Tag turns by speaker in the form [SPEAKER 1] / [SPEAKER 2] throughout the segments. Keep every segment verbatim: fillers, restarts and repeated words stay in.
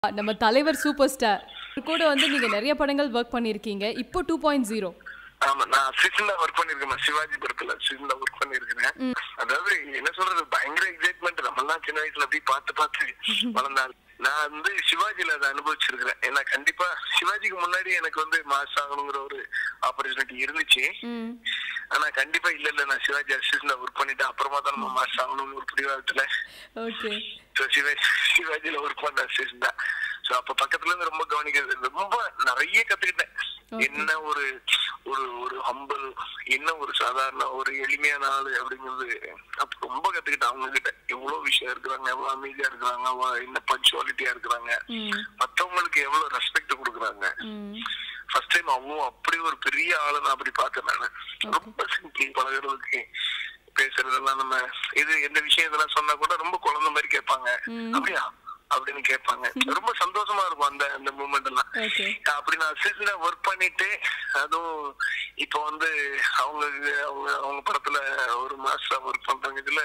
[SPEAKER 1] நம்ம தலைவர் super star கூட வந்து நீங்க நிறைய படங்கள் ஒர்க் பண்ணிருக்கீங்க. இப்போ டூ பாயிண்ட் ஜீரோ.
[SPEAKER 2] ஆமா, நான் அசிஸ்டன்டா ஒர்க் பண்ணிருக்கேன். சிவாஜி படத்துல அசிஸ்டன்டா ஒர்க் பண்ணிருக்கேன். அதாவது என்ன சொல்றது, பயங்கர எக்ஸைட்மெண்ட். நம்ம எல்லாம் சின்ன வயசுல அப்படியே பார்த்து பார்த்து வளர்ந்தாலும் நான் வந்து சிவாஜில அதை அனுபவிச்சிருக்கிறேன். ஏன்னா கண்டிப்பா சிவாஜிக்கு முன்னாடி எனக்கு வந்து மாஸ் ஆகணுங்கிற ஒரு ஆப்பர்ச்சுனிட்டி இருந்துச்சு. ஆனா கண்டிப்பா இல்ல இல்ல நான் சிவாஜி அசிஸ்டன்டா ஒர்க் பண்ணிட்டு அப்புறமா தான் நம்ம மாஸ் ஆகணும்னு ஒரு பிடிவாதத்துல சிவாஜில ஒர்க் பண்ண அசிஸ்டன்டா. சோ அப்ப பக்கத்துல இருந்து ரொம்ப கவனிக்கிறது, ரொம்ப நிறைய கத்துக்கிட்டேன். என்ன ஒரு ஒரு ஒரு ஹம்பிள், என்ன ஒரு சாதாரண ஒரு எளிமையான ஆளு அப்படிங்கிறது அப்ப ரொம்ப கத்துக்கிட்டேன். அவங்க கிட்ட எவ்வளவு விஷயம் இருக்கிறாங்க, எவ்வளவு அமைதியா இருக்கிறாங்க, என்ன பஞ்சுவாலிட்டியா இருக்கிறாங்க, மத்தவங்களுக்கு எவ்வளவு ரெஸ்பெக்ட் கொடுக்குறாங்க. ஃபர்ஸ்ட் டைம் அவங்க அப்படி ஒரு பெரிய ஆளை நான் அப்படி பார்த்தேன். நானு ரொம்ப சிம்பிள் பழகிறதுக்கு, பேசுறதெல்லாம் நம்ம இது எந்த விஷயம் இதெல்லாம் சொன்னா கூட ரொம்ப குழந்தை மாதிரி கேட்பாங்க. அப்படியா அப்படின்னு கேட்பாங்க. ரொம்ப சந்தோஷமா இருக்கும் அந்த அந்த மூமெண்ட் எல்லாம். அப்படி நான் அசிஸ்டன்டா ஒர்க் பண்ணிட்டு, அதுவும் இப்ப வந்து அவங்க அவங்க அவங்க படத்துல ஒரு மாஸ்டரா ஒர்க் பண்றாங்க. இதுல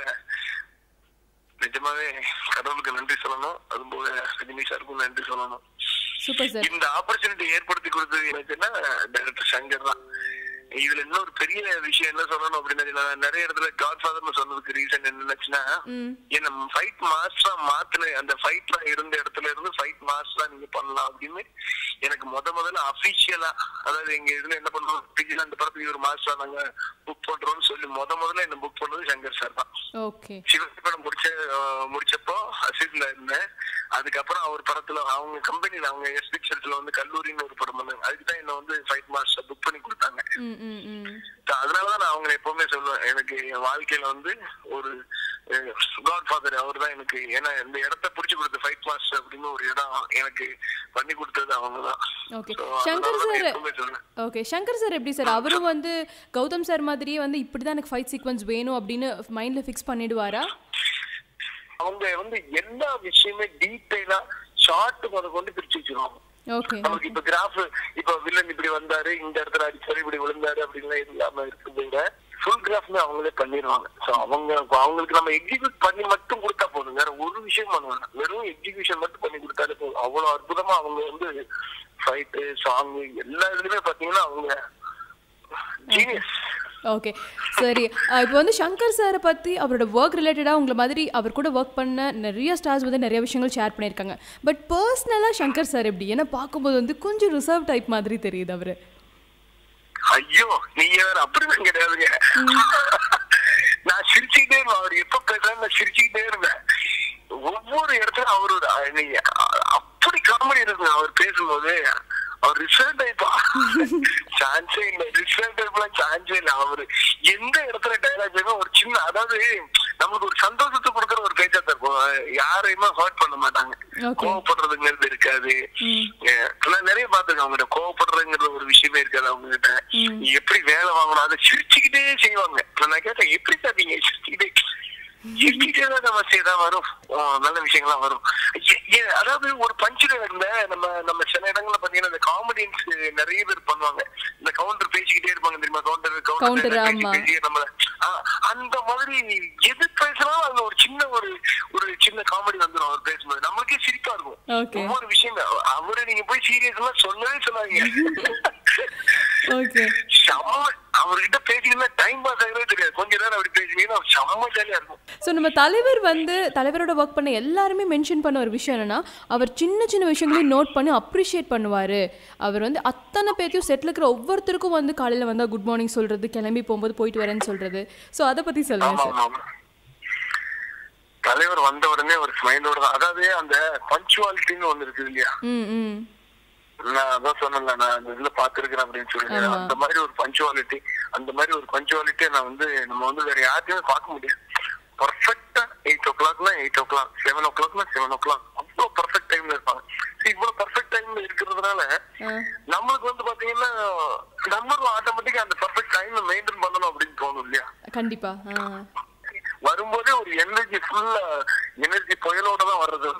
[SPEAKER 2] நிஜமாவே கடவுளுக்கு நன்றி சொல்லணும். அது போல ரஜினி சாருக்கும் நன்றி சொல்லணும். இந்த ஆப்பர்ச்சுனிட்டி ஏற்படுத்தி கொடுத்தது எனக்குன்னா டைரக்டர் சங்கர் தான். இதுல இன்னொரு பெரிய விஷயம் என்ன சொல்லணும் அப்படின்னா, நிறைய இடத்துல காட் ஃபாதர்னு சொன்னதுக்கு ரீசன் என்னச்சுன்னா, என்ன ஃபைட் மாஸ்டரா மாத்தின அந்த ஃபைட்ல இருந்த இடத்துல இருந்து ஃபைட் மாஸ்டரா நீங்க பண்ணலாம் அப்படின்னு எனக்கு முத முதல்ல அபிஷியலா, அதாவது எங்க இதுல என்ன பண்றோம், அந்த படத்துக்கு ஒரு மாஸ்டரா நாங்க புக் பண்றோம்னு சொல்லி முத முதல்ல என்ன புக் பண்ணது சங்கர் சார் தான். சிவகி படம் முடிச்ச முடிச்சப்போ அசிஸ்டன்டா இருந்தேன். அதுக்கப்புறம் அவர் படத்துல அவங்க கம்பெனில அவங்க எஸ் பிக்சர்ஸ்ல வந்து கல்லூரின்னு ஒரு படம் பண்ணாங்க. அதுக்குதான் என்ன வந்து ஃபைட் மாஸ்டர் புக் பண்ணி கொடுத்தாங்க. அதனாலதான் நான் அவங்க எப்பவுமே சொல்லுவேன், எனக்கு என் வாழ்க்கையில வந்து ஒரு காட் ஃபாதர் அவர் தான் எனக்கு. ஏன்னா இந்த இடத்த புடிச்சு கொடுத்த ஃபைட் மாஸ்டர் அப்படின்னு ஒரு இடம் எனக்கு பண்ணி கொடுத்தது அவங்கதான்.
[SPEAKER 1] Shankar sir okay Shankar sir எப்படி சார், அவரும் வந்து கௌதம் சார் மாதிரியே வந்து இப்படிதான் எனக்கு ஃபைட் சீக்வன்ஸ் வேணும் அப்படின்னு மைண்ட்ல ஃபிக்ஸ் பண்ணிடுவாரா?
[SPEAKER 2] அவங்க வந்து எல்லா விஷயமே டீடைலா ஷார்ட் முத கொண்டு பிரிச்சு வச்சிருவாங்க. நமக்கு இப்ப கிராஃப், இப்ப வில்லன் இப்படி வந்தாரு, இந்த இடத்துல அடிச்சாரு, இப்படி விழுந்தாரு அப்படின்னா இல்லாம இருக்குதுங்க. ஃபுல் கிராஃப்மே அவங்களே பண்ணிடுவாங்க. சோ அவங்க அவங்களுக்கு நம்ம எக்ஸிக்யூட் பண்ணி மட்டும் கொடுத்தா போதும், வேற ஒரு விஷயம் பண்ணுவாங்க. வெறும் எக்ஸிக்யூஷன் மட்டும் பண்ணி கொடுத்தாலே போதும். அவ்வளவு அற்புதமா அவங்க வந்து ஃபைட்டு, சாங் எல்லா இதுலயுமே பாத்தீங்கன்னா அவங்க ஜீனியஸ்.
[SPEAKER 1] ஓகே சரி, இப்போ வந்து சங்கர் சாரை பற்றி அவரோட ஒர்க் ரிலேட்டடாக உங்களை மாதிரி அவர் கூட ஒர்க் பண்ண நிறைய ஸ்டார்ஸ் வந்து நிறைய விஷயங்கள் ஷேர் பண்ணியிருக்காங்க. பட் பர்சனலாக சங்கர் சார் எப்படி, ஏன்னா பார்க்கும்போது வந்து கொஞ்சம் ரிசர்வ் டைப் மாதிரி தெரியுது அவரு.
[SPEAKER 2] ஐயோ நீங்க வேற அப்படிதான் கிடையாதுங்க. நான் சிரிச்சுக்கிட்டே இருந்தேன். அவர் எப்ப பேசுறாரு நான் சிரிச்சுக்கிட்டே இருந்தேன். ஒவ்வொரு இடத்துல அவரோட அப்படி காமெடி இருக்குங்க அவர் பேசும்போது. அவர் ரிசர்வ் டைப்பா சான்ஸே இல்ல, ரிசர்வ் டைப்லாம் சான்ஸே இல்ல. அவரு எந்த இடத்துல டைலாக் ஒரு சின்ன, அதாவது நம்மளுக்கு ஒரு சந்தோஷத்தை கொடுக்குற ஒரு பேச்சா இருக்கும். யாரையுமே ஹர்ட் பண்ண மாட்டாங்க, கோவப்படுறதுங்கிறது இருக்காது. நான் நிறைய பாத்துருக்கேன் அவங்ககிட்ட கோவப்படுறதுங்கிற ஒரு விஷயமே இருக்காது அவங்க கிட்ட. எப்படி வேலை வாங்கணும் அதை சிரிச்சுக்கிட்டே செய்வாங்க. நான் கேட்டேன் எப்படி சார் நீங்க சிரிச்சுக்கிட்டே வரும் நல்ல விஷயங்கள்லாம் வரும். அதாவது ஒரு பஞ்சுல இருந்த நம்ம நம்ம சில இடங்கள்ல பாத்தீங்கன்னா இந்த காமெடியன்ஸ் நிறைய பேர் பண்ணுவாங்க. இந்த கவுண்டர் பேசிக்கிட்டே இருப்பாங்க தெரியுமா, கவுண்டர் கவுண்டர் நம்ம அந்த மாதிரி எது பேசுறாலும் அதுல ஒரு சின்ன ஒரு ஒரு சின்ன காமெடி வந்துடும். அவர் பேசும்போது நம்மளுக்கே சிரிப்பா இருக்கும். ஒவ்வொரு விஷயம் அவரை நீங்க போய் சீரியஸா சொல்லவே சொல்லாதீங்க. அவர்கிட்ட பேசினா டைம் பாஸ் ஆகவே தெரியாது. கொஞ்ச நேரம் அப்படி பேசினீங்கன்னா செம்ம ஜாலியா இருக்கும்.
[SPEAKER 1] ஸோ நம்ம தலைவர் வந்து தலைவரோட ஒர்க் பண்ண எல்லாருமே மென்ஷன் பண்ண ஒரு விஷயம் என்னன்னா, அவர் சின்ன சின்ன விஷயங்களையும் நோட் பண்ணி அப்ரிஷியேட் பண்ணுவாரு. அவர் வந்து அத்தனை பேர்த்தையும் செட்டில் இருக்கிற ஒவ்வொருத்தருக்கும் வந்து காலையில வந்தா குட் மார்னிங் சொல்றது, கிளம்பி போகும்போது போயிட்டு வரேன்னு சொல்றது. ஸோ அதை பத்தி சொல்லுங்க சார்.
[SPEAKER 2] தலைவர் வந்த உடனே ஒரு ஸ்மைலோட தான், அதாவது அந்த பஞ்சுவாலிட்டின்னு ஒண்ணு இருக்குது இல்லையா, நான் அதான் சொன்னேன்ல நான் அந்த இதுல பாத்துருக்கேன் அப்படின்னு சொல்லுங்க. அந்த மாதிரி ஒரு பஞ்சுவாலிட்டி, அந்த மாதிரி ஒரு பஞ்சுவாலிட்டியை நான் வந்து நம்ம வந்து வேற யார்ட்டையுமே பார்க்க முடியாது. பர்ஃபெக்டா எயிட் ஓ கிளாக்னா எயிட் ஓ கிளாக், செவன் ஓ கிளாக்னா செவன் ஓ கிளாக், அவ்வளவு பர்ஃபெக்ட் டைம்ல இருப்பாங்க. இவ்வளவு பர்ஃபெக்ட் டைம்ல இருக்கிறதுனால நம்மளுக்கு வந்து பாத்தீங்கன்னா நம்மளும் ஆட்டோமேட்டிக்கா அந்த பர்ஃபெக்ட் டைம் மெயின்டைன் பண்ணணும் அப்படின்னு தோணும் இல்லையா.
[SPEAKER 1] கண்டிப்பா
[SPEAKER 2] வரும்போதே ஒரு எனர்ஜி ஃபுல்லா எனர்ஜி புயலோட தான் வர்றது.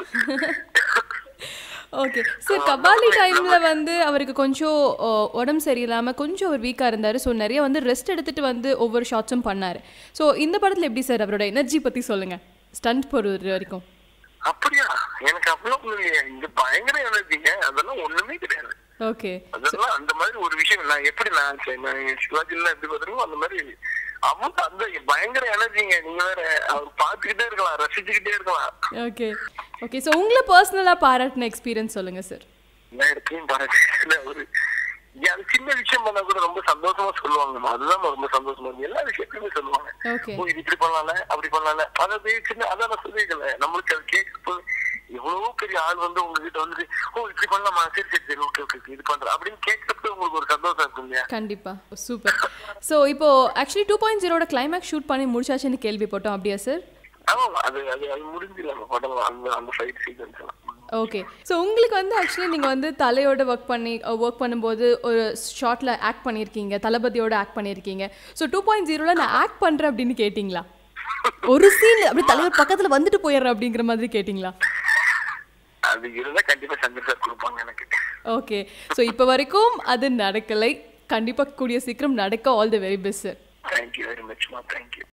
[SPEAKER 1] ஓகே சார், கபாலி டைம்ல வந்து அவருக்கு கொஞ்சம் உடம்பு சரியில்லாம கொஞ்சம் அவர் வீக்கா இருந்தாரு. ஸோ நிறைய வந்து ரெஸ்ட் எடுத்துட்டு வந்து ஒவ்வொரு ஷாட்ஸும் பண்ணாரு. ஸோ இந்த படத்துல எப்படி சார் அவரோட எனர்ஜி பத்தி சொல்லுங்க, ஸ்டண்ட் போடுற வரைக்கும்.
[SPEAKER 2] அப்படியா? எனக்கு அவ்வளவு இல்லையா, இங்க பயங்கர எனர்ஜிங்க, அதெல்லாம் ஒண்ணுமே கிடையாது.
[SPEAKER 1] ஓகே,
[SPEAKER 2] அதெல்லாம் அந்த மாதிரி ஒரு விஷயம். நான் எப்படி நான் சிவாஜிலாம் எப்படி பாத்துருக்கோம் அந்த மாதிரி அவங்க அந்த பயங்கர எனர்ஜிங்க. நீங்க வேற அவர் பாத்துக்கிட்டே இருக்கலாம், ரசிச்சுக்கிட்டே இருக்கலாம்.
[SPEAKER 1] ஓகே ஓகே சோ உங்களை பர்சனலா பாராட்டின எக்ஸ்பீரியன்ஸ் சொல்லுங்க சார்.
[SPEAKER 2] நான் எடுக்கையும் பாராட்டு ஒரு அது சின்ன விஷயம் பண்ணா கூட ரொம்ப சந்தோஷமா சொல்லுவாங்க. அதுதான் ரொம்ப சந்தோஷமா இருக்கு. எல்லா விஷயத்தையுமே சொல்லுவாங்க. ஓ இது இப்படி பண்ணலாம்ல அப்படி பண்ணலாம்ல, அதாவது சின்ன அதான் சொல்லிக்கல நம்மளுக்கு அது கேட்க எவ்வளவோ பெரிய ஆள் வந்து உங்ககிட்ட வந்து ஓ இப்படி பண்ணலாமா, சரி சரி சரி ஓகே ஓகே இது பண்ற அப்படின்னு கேட்கறது உங்களுக்கு ஒரு சந்தோஷம் இருக்கும் இல்லையா?
[SPEAKER 1] கண்டிப்பா, சூப்பர். சோ இப்போ ஆக்சுவலி டூ பாயிண்ட் ஜீரோட கிளைமேக்ஸ் ஷூட் பண்ணி முடிச்சாச்சுன்னு கேள்விப்பட்டோம், அப்படியா சார்?
[SPEAKER 2] ஆமா, அது அது அது முடிஞ்சிடலாம் படம், அந்த அந்த ஃபைட் சீக்வென்ஸ் எல்லாம்.
[SPEAKER 1] ஓகே ஸோ உங்களுக்கு வந்து ஆக்சுவலி நீங்கள் வந்து தலையோட ஒர்க் பண்ணி ஒர்க் பண்ணும்போது ஒரு ஷார்ட்டில் ஆக்ட் பண்ணியிருக்கீங்க, தளபதியோட ஆக்ட் பண்ணியிருக்கீங்க. ஸோ டூ பாயிண்ட் ஜீரோவில் நான் ஆக்ட் பண்ணுறேன் அப்படின்னு கேட்டிங்களா? ஒரு சீன் அப்படி தலைவர் பக்கத்தில் வந்துட்டு போயிடுறேன் அப்படிங்கிற மாதிரி கேட்டிங்களா?
[SPEAKER 2] அது இருந்தால் கண்டிப்பாக சங்கர் சார் கொடுப்பாங்க எனக்கு.
[SPEAKER 1] ஓகே ஸோ இப்போ வரைக்கும் அது நடக்கலை, கண்டிப்பாக கூடிய சீக்கிரம் நடக்க. All the very best sir.
[SPEAKER 2] Thank you very much மா, தேங்க்யூ.